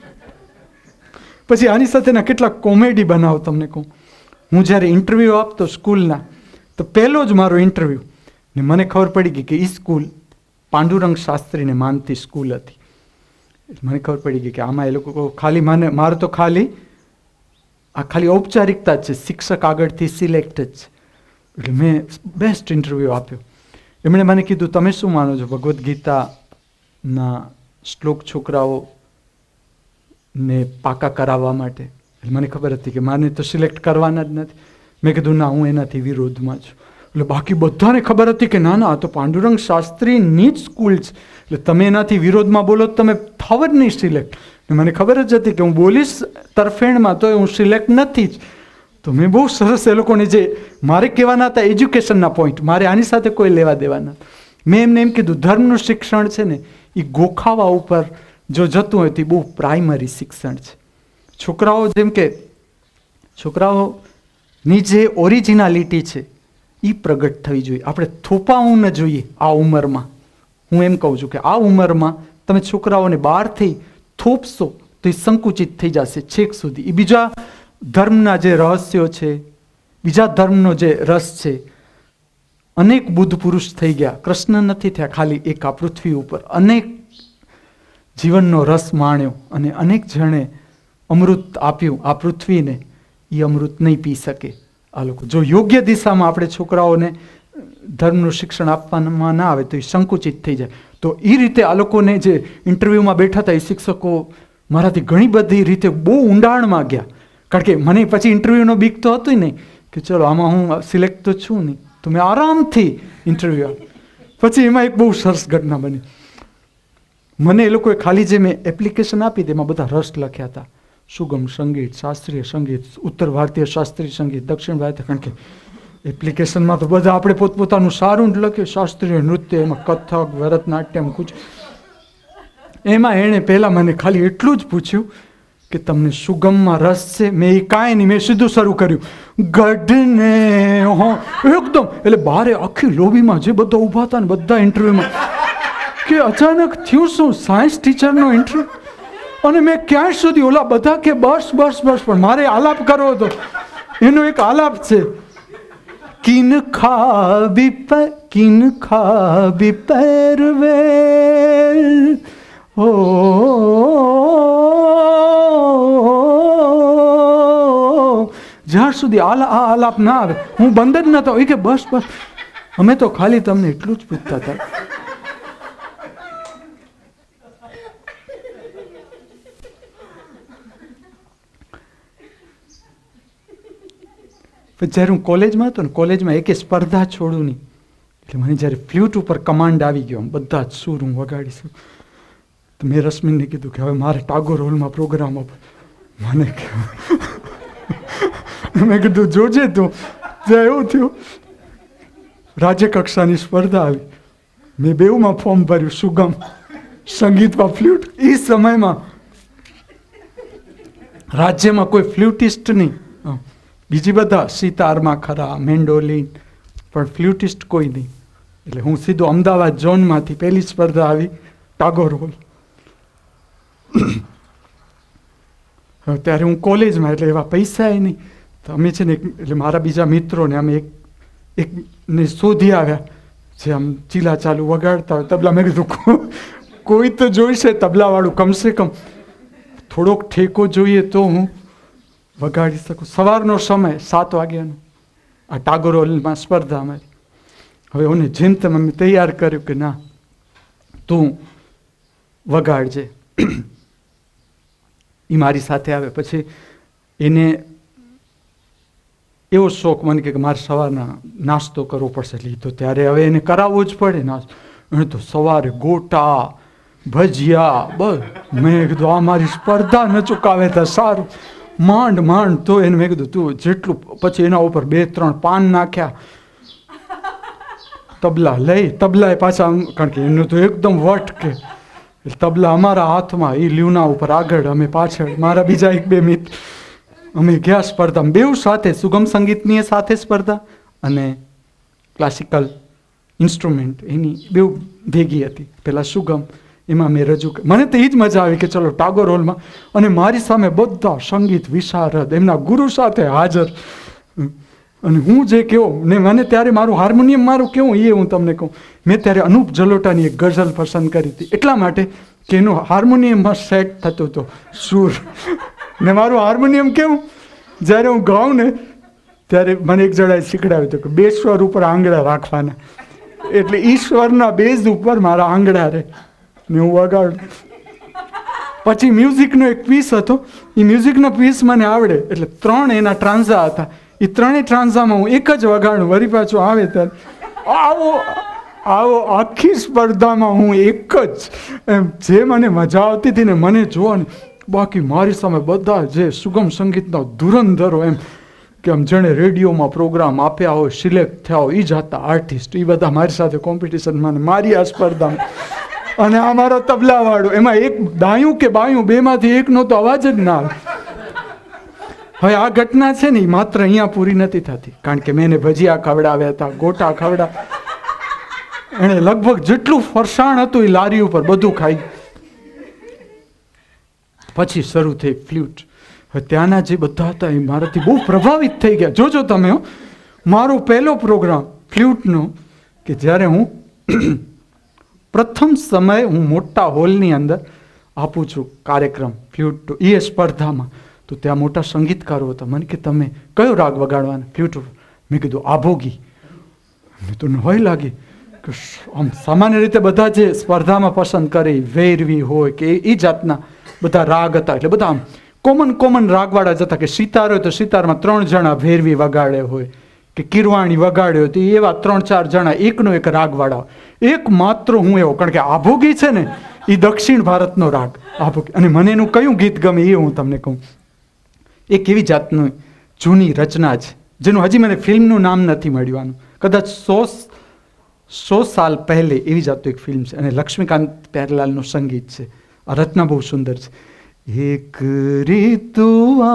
પછી આની સાથેના કેટલાક કોમેડી બનાવ તમને કહું. હું જ્યારે ઇન્ટરવ્યૂ આપતો સ્કૂલના, તો પહેલો જ મારો ઇન્ટરવ્યૂ, ને મને ખબર પડી ગઈ કે એ સ્કૂલ પાંડુરંગ શાસ્ત્રીને માનતી સ્કૂલ હતી. મને ખબર પડી ગઈ કે આમાં એ લોકો ખાલી મને, મારું તો ખાલી આ ખાલી ઔપચારિકતા જ છે, શિક્ષક આગળથી સિલેક્ટ જ છે. એટલે મેં બેસ્ટ ઇન્ટરવ્યૂ આપ્યો. એમણે મને કીધું, તમે શું માનો છો ભગવદ્ ગીતાના શ્લોક છોકરાઓને પાકા કરાવવા માટે? એટલે મને ખબર હતી કે માને તો સિલેક્ટ કરવાના જ નથી. મેં કીધું ના, હું એનાથી વિરોધમાં છું. એટલે બાકી બધાને ખબર હતી કે ના ના, આ તો પાંડુરંગ શાસ્ત્રીની જ સ્કૂલ છે, એટલે તમે એનાથી વિરોધમાં બોલો તો તમે થાવ જ નહીં સિલેક્ટ. મને ખબર જ હતી કે હું બોલીશ તરફેણમાં તો હું સિલેક્ટ નથી જ. તો મેં બહુ સરસ એ લોકોને, જે મારે કહેવાના હતા એજ્યુકેશનના પોઈન્ટ, મારે આની સાથે કોઈ લેવા દેવાના. મેં એમને એમ કીધું, ધર્મનું શિક્ષણ છે ને એ ગોખાવા ઉપર જો જતું હોય તો એ બહુ પ્રાઇમરી શિક્ષણ છે. છોકરાઓ, જેમ કે છોકરાઓની જે ઓરિજિનાલિટી છે એ પ્રગટ થવી જોઈએ. આપણે થોપાવું ન જોઈએ આ ઉંમરમાં. હું એમ કહું છું કે આ ઉંમરમાં તમે છોકરાઓને બહારથી થોપશો તો એ સંકુચિત થઈ જશે છેક સુધી. એ બીજા ધર્મના જે રહસ્યો છે, બીજા ધર્મનો જે રસ છે, અનેક બુદ્ધ પુરુષ થઈ ગયા, કૃષ્ણ નથી થયા ખાલી એક આ પૃથ્વી ઉપર. અનેક જીવનનો રસ માણ્યો અને અનેક જણે અમૃત આપ્યું આ પૃથ્વીને. એ અમૃત નહીં પી શકે આ લોકો. જો યોગ્ય દિશામાં આપણે છોકરાઓને ધર્મનું શિક્ષણ આપવામાં ના આવે તો એ સંકુચિત થઈ જાય. તો એ રીતે આ લોકોને જે ઇન્ટરવ્યૂમાં બેઠા હતા એ શિક્ષકો મારાથી ઘણી બધી રીતે બહુ ઊંડાણમાં ગયા. કારણ કે મને પછી ઇન્ટરવ્યૂનો બીક તો હતું નહીં કે ચલો આમાં હું સિલેક્ટ તો છું નહીં, તો મેં આરામથી ઇન્ટરવ્યૂ આપ્યું. પછી એમાં એક બહુ સરસ ઘટના બની. મને એ લોકોએ ખાલી જે મેં એપ્લિકેશન આપી તેમાં બધા રસ લખ્યા હતા. સુગમ સંગીત, શાસ્ત્રીય સંગીત, ઉત્તર ભારતીય શાસ્ત્રીય સંગીત, દક્ષિણ ભારતીય. કારણ કે એપ્લિકેશનમાં તો બધા આપણે પોતપોતાનું સારું જ લખ્યું, શાસ્ત્રીય નૃત્ય, એમાં કથક, ભરતનાટ્યમ, કુછ. એમાં એણે પહેલાં મને ખાલી એટલું જ પૂછ્યું કે તમને સુગમમાં રસ છે? મેં એ કાંઈ નહીં, મેં સીધું શરૂ કર્યું, ગઢને હો એકદમ. એટલે બારે આખી લોબીમાં જે બધા ઊભા હતા ને બધા ઇન્ટરવ્યૂમાં કે અચાનક થયું શું, સાયન્સ ટીચરનો ઇન્ટરવ્યૂ. અને મેં ક્યાંય સુધી ઓલા બધા કે બસ બસ બસ, પણ મારે આલાપ કરવો હતો. એનો એક આલાપ છે, કિન ખાબી પર કિન ખાબી પરવેલ ઓ જ્યાં સુધી આ આલાપ ના આવે હું બંધ જ નતો. એ કે બસ બસ, અમે તો ખાલી તમને એટલું જ પૂછતા હતા. પછી જ્યારે હું કોલેજમાં હતો ને, કોલેજમાં એકે સ્પર્ધા છોડું નહીં. એટલે મને જ્યારે ફ્લ્યુટ ઉપર કમાન્ડ આવી ગયો, બધા જ સૂર હું વગાડીશું, તો મેં રશ્મિનને કીધું કે હવે મારે ટાગોર હોલમાં પ્રોગ્રામ આપો. મને મેં કીધું જોજે તું. ત્યાં એવું થયું, રાજ્ય કક્ષાની સ્પર્ધા આવી, મેં બેઉમાં ફોર્મ ભર્યું, સુગમ સંગીતમાં ફ્લ્યુટ. એ સમયમાં રાજ્યમાં કોઈ ફ્લ્યુટિસ્ટ નહીં, બીજી બધા સિતારમાં ખરા, મેન્ડોલિન, પણ ફ્લ્યુટિસ્ટ કોઈ નહીં. એટલે હું સીધો અમદાવાદ ઝોનમાંથી પહેલી સ્પર્ધા આવી ટાગોર હોલ. ત્યારે હું કોલેજમાં, એટલે એવા પૈસા એ નહીં. તો અમે છે ને, એટલે મારા બીજા મિત્રોને અમે એક એકને શોધી આવ્યા જે આમ ચીલા ચાલુ વગાડતા હોય તબલા. મેં કીધું કોઈ તો જોઈશે તબલાવાળું, કમસે કમ થોડોક ઠેકો જોઈએ તો હું વગાડી શકું. સવારનો સમય સાત વાગ્યાનો, આ ટાગોર હોલમાં સ્પર્ધા અમારી. હવે ઓને જેમ તેમ અમે તૈયાર કર્યું કે ના તું વગાડજે. એ મારી સાથે આવે. પછી એને એવો શોખ મને કે મારે સવારના નાસ્તો કરવો પડશે. એટલે તો ત્યારે હવે એને કરાવવો જ પડે નાસ્તો. એને તો સવારે ગોટા, ભજીયા, બસ. મેં કીધું આ મારી સ્પર્ધા ન ચૂકાવે તો સારું. માંડ માંડ તો એને મેં કીધું તું જેટલું. પછી એના ઉપર બે ત્રણ પાન નાખ્યા, તબલા લઈ, તબલા પાછા, કારણ કે એનું તો એકદમ વટ કે તબલા અમારા હાથમાં, એ લ્યુના ઉપર આગળ, અમે પાછળ, મારા બીજા એક બે મિત્ર, અમે ગયા સ્પર્ધામાં. બેઉ સાથે, સુગમ સંગીતની સાથે સ્પર્ધા અને ક્લાસિકલ ઇન્સ્ટ્રુમેન્ટ એની બેઉ ભેગી હતી. પેલા સુગમ એમાં મેં રજૂ કરી. મને તો એ જ મજા આવી કે ચલો ટાગોર હોલમાં, અને મારી સામે બધા સંગીત વિશારદ એમના ગુરુ સાથે હાજર, અને હું જે કહું ને, મને ત્યારે મારું હાર્મોનિયમ મારું કેવું એ હું તમને કહું. મેં ત્યારે અનુપ જલોટાની એક ગઝલ પસંદ કરી હતી, એટલા માટે કે એનું હાર્મોનિયમમાં સેટ થતું હતો સૂર, ને મારું હાર્મોનિયમ કેવું, જ્યારે હું ગાઉં ને ત્યારે મને એક જણાએ શીખડાવ્યું હતું કે બે સ્વર ઉપર આંગળા રાખવાના, એટલે ઈશ્વરના બેઝ ઉપર મારા આંગળા રહે ને હું વગાડું. પછી મ્યુઝિકનો એક પીસ હતો, એ મ્યુઝિકનો પીસ મને આવડે, એટલે ત્રણ એના ટ્રાન્ઝા હતા, એ ત્રણેય ટ્રાન્ઝામાં હું એક જ વગાડું. વળી પાછું આવે ત્યારે આવો આવો આખી સ્પર્ધામાં હું એક જ, એમ જે મને મજા આવતી હતી ને, મને જોવા ને, બાકી મારી સામે બધા જે સુગમ સંગીતના ધુરંધરો, એમ કે આમ જેણે રેડિયોમાં પ્રોગ્રામ આપ્યા હોય, સિલેક્ટ થયા હોય, એ જાતા આર્ટિસ્ટ, એ બધા મારી સાથે કોમ્પિટિશનમાં, મારી આ સ્પર્ધામાં. અને આ મારો તબલાવાળો, એમાં એક ડાયું કે બાયું બેમાંથી એકનો તો અવાજ જ ના આવે. હવે આ ઘટના છે ને, માત્ર અહીંયા પૂરી નથી થતી, કારણ કે મેં એને ભજીયા ખવડાવ્યા હતા, ગોટા ખવડા, એણે લગભગ જેટલું ફરસાણ હતું એ લારી ઉપર બધું ખાઈ. પછી શરૂ થઈ ફ્લ્યુટ. હવે ત્યાંના જે બધા હતા એ મારાથી બહુ પ્રભાવિત થઈ ગયા. જોજો તમે, મારો પહેલો પ્રોગ્રામ ફ્લ્યુટનો, કે જ્યારે હું પ્રથમ સમયે હું મોટા હોલની અંદર આપું છું કાર્યક્રમ ફ્લ્યુટ, એ સ્પર્ધામાં, તો ત્યાં મોટા સંગીતકારો હતા. મને કે તમે કયો રાગ વગાડવાનો ફ્લ્યુટ ઉપર? મેં કીધું આભોગી. મેં તો હોય લાગી કે આમ સામાન્ય રીતે બધા જે સ્પર્ધામાં પસંદ કરે, વૈરવી હોય કે એ જાતના બધા રાગ હતા, એટલે બધા આમ કોમન કોમન રાગવાળા જ હતા. કે સિતાર હોય તો સિતારમાં ત્રણ જણા ભૈરવી વગાડે હોય, કે કિરવાણી વગાડ્યો હોય તો એવા ત્રણ ચાર જણા એકનો એક રાગવાળા. એક માત્ર હું એવો, કારણ કે આભોગી છે ને એ દક્ષિણ ભારતનો રાગ આભોગી. અને મને એનું કયું ગીત ગમે એ હું તમને કહું. એક એવી જાતનું જૂની રચના છે જેનું હજી મને ફિલ્મનું નામ નથી મળ્યું. કદાચ સો સો સાલ પહેલે એવી જાતનું એક ફિલ્મ છે, અને લક્ષ્મીકાંત પ્યારેલાલનું સંગીત છે. આ રચના બહુ સુંદર છે. એક રીતુ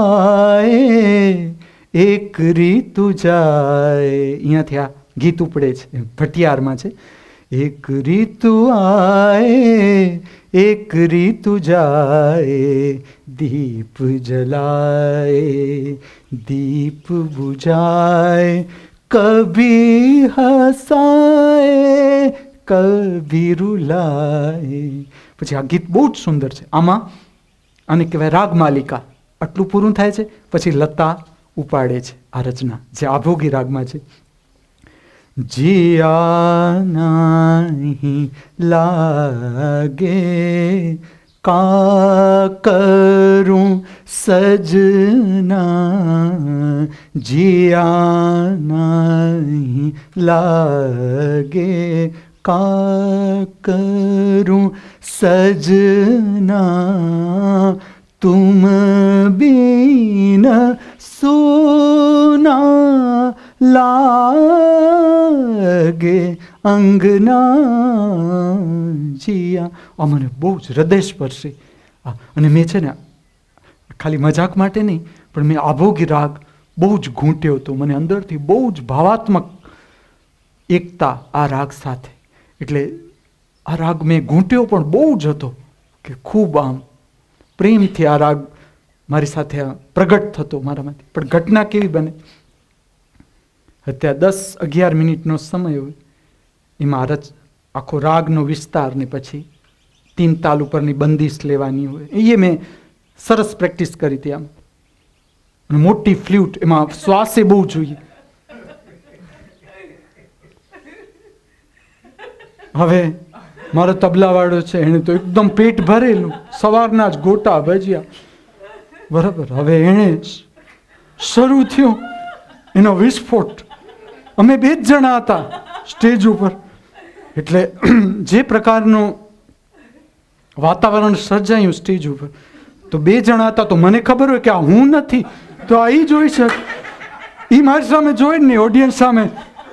આએ એક રીતુ જાય, અહીંયાથી આ ગીત ઉપડે છે, ભટિયારમાં છે. એક રીતુ આએ એક રીતુ જાય, દીપ જલાए દીપ બુझाए, કભી હસાए કભી રૂલાए. પછી આ ગીત બહુ જ સુંદર છે. આમાં આને કહેવાય રાગમાલિકા. આટલું પૂરું થાય છે, પછી લતા ઉપાડે છે આ રચના, જે આભોગી રાગમાં છે. जिया नहीं लागे का करूं सजना, जिया नहीं लागे का करूं सजना, तुम बिन सुना લાગે અંગના જીયા. આ મને બહુ જ હૃદય સ્પર્શી. અને મેં છે ને ખાલી મજાક માટે નહીં, પણ મેં આભોગી રાગ બહુ જ ઘૂંટ્યો હતો. મને અંદરથી બહુ જ ભાવાત્મક એકતા આ રાગ સાથે, એટલે આ રાગ મેં ઘૂંટ્યો પણ બહુ જ હતો, કે ખૂબ આમ પ્રેમથી આ રાગ મારી સાથે પ્રગટ થતો મારામાંથી. પણ ઘટના કેવી બને, અત્યારે દસ અગિયાર મિનિટનો સમય હોય, એમાં રચ આખો રાગનો વિસ્તાર ને પછી તીન તાલ ઉપરની બંદીશ લેવાની હોય. એ મેં સરસ પ્રેક્ટિસ કરી હતી. આમ મોટી ફ્લ્યુટ, એમાં શ્વાસે બહુ જોઈએ. હવે મારો તબલાવાળો છે, એને તો એકદમ પેટ ભરેલું, સવારના જ ગોટા ભજીયા, બરાબર. હવે એણે શરૂ થયો એનો વિસ્ફોટ. અમે બે જ જણા હતા સ્ટેજ ઉપર, એટલે જે પ્રકારનું વાતાવરણ સર્જાયું સ્ટેજ ઉપર, તો બે જણા હતા. તો મને ખબર હોય કે આ હું નથી, તો આ એ જોઈ શકે, એ મારી સામે જોઈ ને ઓડિયન્સ સામે.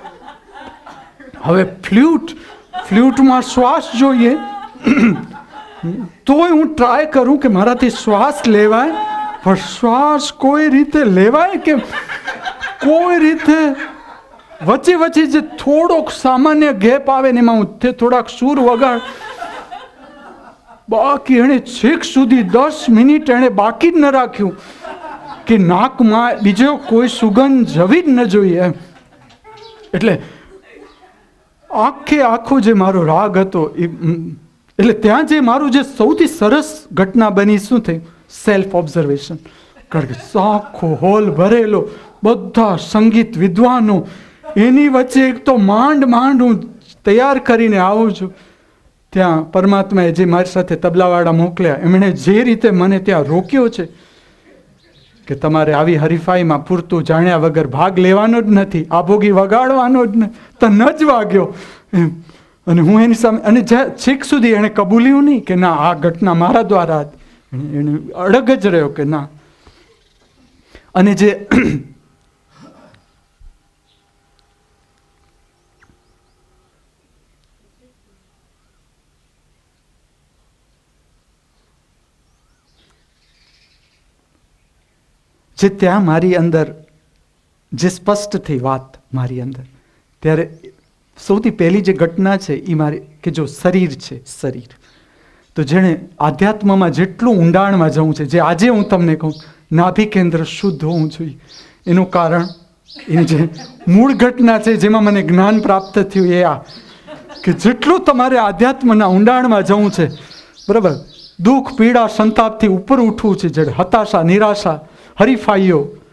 હવે ફ્લ્યુટ ફ્લ્યુટમાં શ્વાસ જોઈએ, તોય હું ટ્રાય કરું કે મારાથી શ્વાસ લેવાય, પણ શ્વાસ કોઈ રીતે લેવાય કે કોઈ રીતે વચ્ચે વચ્ચે જે થોડોક સામાન્ય ગેપ આવે ને એમાં હું તે થોડાક સૂર વગાડ, બાકી એણે છેક સુધી દસ મિનિટ એણે બાકી જ ન રાખ્યું કે નાકમાં બીજો કોઈ સુગંધ જવી જ ન જોઈએ એમ. એટલે આખે આખો જે મારો રાગ હતો એ, એટલે ત્યાં જે મારું જે સૌથી સરસ ઘટના બની શું થયું, સેલ્ફ ઓબ્ઝર્વેશન. કારણ કે આખો હોલ ભરેલો, બધા સંગીત વિદ્વાનો, એની વચ્ચે એક તો માંડ માંડ હું તૈયાર કરીને આવું છું. ત્યાં પરમાત્માએ જે મારી સાથે તબલાવાળા મોકલ્યા એમણે જે રીતે મને ત્યાં રોક્યો છે કે તમારે આવી હરીફાઈમાં પૂરતું જાણ્યા વગર ભાગ લેવાનો જ નથી, આ ભોગી વગાડવાનો જ નથી, તો ન જ વાગ્યો એમ. અને હું એની સામે, અને છેક સુધી એણે કબૂલ્યું નહીં કે ના આ ઘટના મારા દ્વારા હતી, એને અડગ જ રહ્યો કે ના. અને જે જે ત્યાં મારી અંદર જે સ્પષ્ટ થઈ વાત મારી અંદર, ત્યારે સૌથી પહેલી જે ઘટના છે એ મારી કે જો શરીર છે, શરીર તો જેણે આધ્યાત્મમાં જેટલું ઊંડાણમાં જવું છે, જે આજે હું તમને કહું નાભી કેન્દ્ર શુદ્ધ હોવું જોઈએ, એનું કારણ એની જે મૂળ ઘટના છે જેમાં મને જ્ઞાન પ્રાપ્ત થયું એ આ કે જેટલું તમારે આધ્યાત્મના ઊંડાણમાં જવું છે, બરાબર, દુઃખ પીડા સંતાપથી ઉપર ઉઠવું છે, જે હતાશા નિરાશા હરીફાઈઓ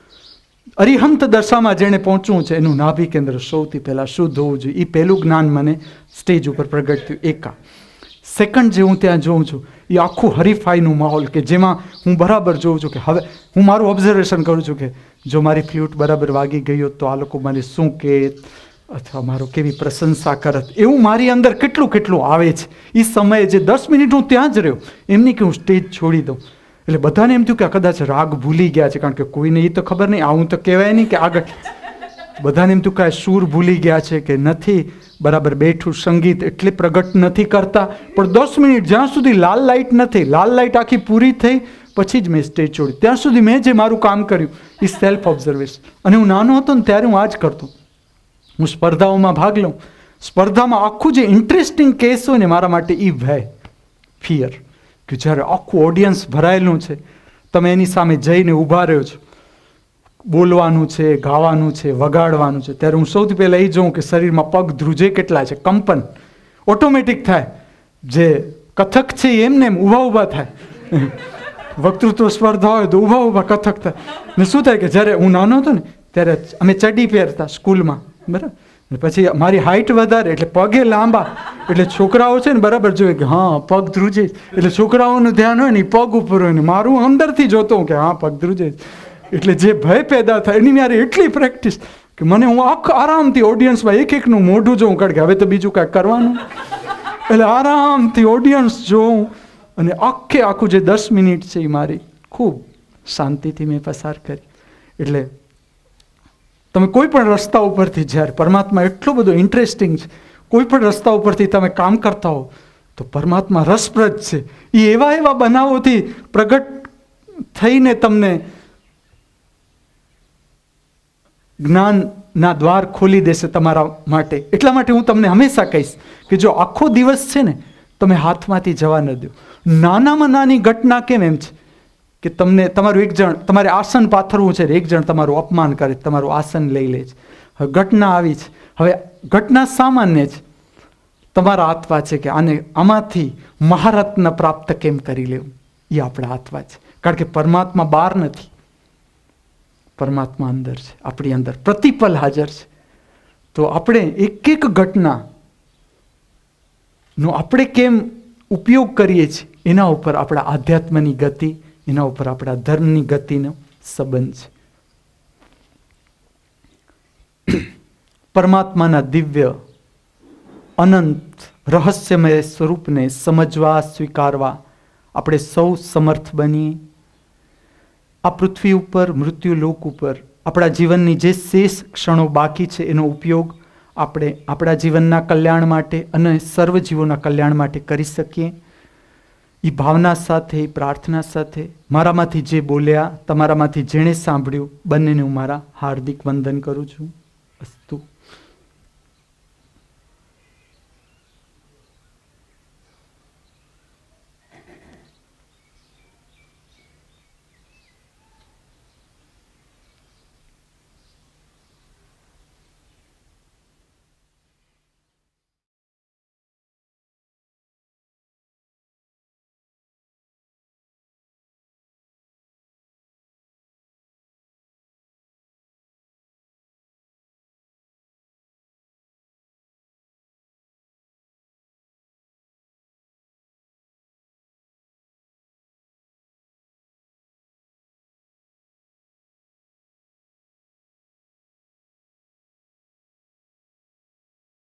અરિહંત દશામાં જેણે પહોંચવું છે એનું નાભી કેન્દ્ર સૌથી પહેલાં શુદ્ધ હોવું જોઈએ. એ પહેલું જ્ઞાન મને સ્ટેજ ઉપર પ્રગટ થયું. એકા સેકન્ડ જે હું ત્યાં જોઉં છું એ આખું હરીફાઈનું માહોલ કે જેમાં હું બરાબર જોઉં છું કે હવે હું મારું ઓબ્ઝર્વેશન કરું છું કે જો મારી ફ્લ્યુટ બરાબર વાગી ગઈ હોત તો આ લોકો મને શું કહે અથવા મારો કેવી પ્રશંસા કરત, એવું મારી અંદર કેટલું કેટલું આવે છે. એ સમયે જે દસ મિનિટ હું ત્યાં જ રહ્યો, એમની કે હું સ્ટેજ છોડી દઉં. એટલે બધાને એમ થયું કે કદાચ રાગ ભૂલી ગયા છે, કારણ કે કોઈને એ તો ખબર નહીં, આવું તો કહેવાય નહીં કે આગળ. બધાને એમ થયું કે સૂર ભૂલી ગયા છે કે નથી બરાબર બેઠું, સંગીત એટલે પ્રગટ નથી કરતા. પણ દસ મિનિટ જ્યાં સુધી લાલ લાઇટ નથી, લાલ લાઇટ આખી પૂરી થઈ પછી જ મેં સ્ટેજ છોડી, ત્યાં સુધી મેં જે મારું કામ કર્યું એ સેલ્ફ ઓબ્ઝર્વેશન. અને હું નાનો હતો ને ત્યારે હું આ જ કરતો. હું સ્પર્ધાઓમાં ભાગ લઉં, સ્પર્ધામાં આખું જે ઇન્ટરેસ્ટિંગ કેસ હોય ને મારા માટે એ ભય, ફિયર, કે જ્યારે આખું ઓડિયન્સ ભરાયેલું છે, તમે એની સામે જઈને ઊભા રહ્યો છો, બોલવાનું છે, ગાવાનું છે, વગાડવાનું છે, ત્યારે હું સૌથી પહેલાં એ જોઉં કે શરીરમાં પગ ધ્રુજે કેટલા છે, કંપન ઓટોમેટિક થાય. જે કથક છે એમને એમ ઊભા ઊભા થાય. વક્તૃત્વ સ્પર્ધા હોય તો ઊભા ઊભા કથક થાય. ને શું થાય કે જ્યારે હું નાનો હતો ને ત્યારે અમે ચડી પહેરતા સ્કૂલમાં, બરાબર, પછી મારી હાઇટ વધારે એટલે પગે લાંબા, એટલે છોકરાઓ છે ને બરાબર જોઈએ કે હા પગ ધ્રુજે, એટલે છોકરાઓનું ધ્યાન હોય ને એ પગ ઉપર હોય ને મારું અંદરથી જોતો હું કે હા પગ ધ્રુજે. એટલે જે ભય પેદા થાય એની મારી એટલી પ્રેક્ટિસ કે મને હું આખ આરામથી ઓડિયન્સમાં એક એકનું મોઢું જોઉં, કારણ કે હવે તો બીજું કાંઈક કરવાનું, એટલે આરામથી ઓડિયન્સ જોઉં. અને આખે આખું જે દસ મિનિટ છે એ મારી ખૂબ શાંતિથી મેં પસાર કરી. એટલે તમે કોઈ પણ રસ્તા ઉપરથી જ્યારે પરમાત્મા એટલો બધો ઇન્ટરેસ્ટિંગ છે, કોઈ પણ રસ્તા ઉપરથી તમે કામ કરતા હો તો પરમાત્મા રસપ્રદ છે. એ એવા એવા બનાવોથી પ્રગટ થઈને તમને જ્ઞાનના દ્વાર ખોલી દેશે તમારા માટે. એટલા માટે હું તમને હંમેશા કહીશ કે જો આખો દિવસ છે ને તમે હાથમાંથી જવા ન દો. નાનામાં નાની ઘટના કેમ એમ છે કે તમને તમારું એક જણ તમારે આસન પાથરવું છે, એક જણ તમારું અપમાન કરે, તમારું આસન લઈ લે છે. હવે ઘટના આવી છે, હવે ઘટના સામાન્ય છે, તમારા હાથમાં છે કે આને આમાંથી મહારત્ન પ્રાપ્ત કેમ કરી લેવું, એ આપણા હાથમાં છે. કારણ કે પરમાત્મા બહાર નથી, પરમાત્મા અંદર છે, આપણી અંદર પ્રતિપલ હાજર છે. તો આપણે એક એક ઘટના નો આપણે કેમ ઉપયોગ કરીએ છીએ એના ઉપર આપણા આધ્યાત્મની ગતિ, એના ઉપર આપણા ધર્મની ગતિનો સંબંધ છે. પરમાત્માના દિવ્ય અનંત રહસ્યમય સ્વરૂપને સમજવા, સ્વીકારવા આપણે સૌ સમર્થ બનીએ. આ પૃથ્વી ઉપર, મૃત્યુલોક ઉપર આપણા જીવનની જે શેષ ક્ષણો બાકી છે એનો ઉપયોગ આપણે આપણા જીવનના કલ્યાણ માટે અને સર્વજીવોના કલ્યાણ માટે કરી શકીએ. એ ભાવના સાથે, પ્રાર્થના સાથે મારામાંથી જે બોલ્યા, તમારામાંથી જેણે સાંભળ્યું, બંનેને હું મારા હાર્દિક વંદન કરું છું.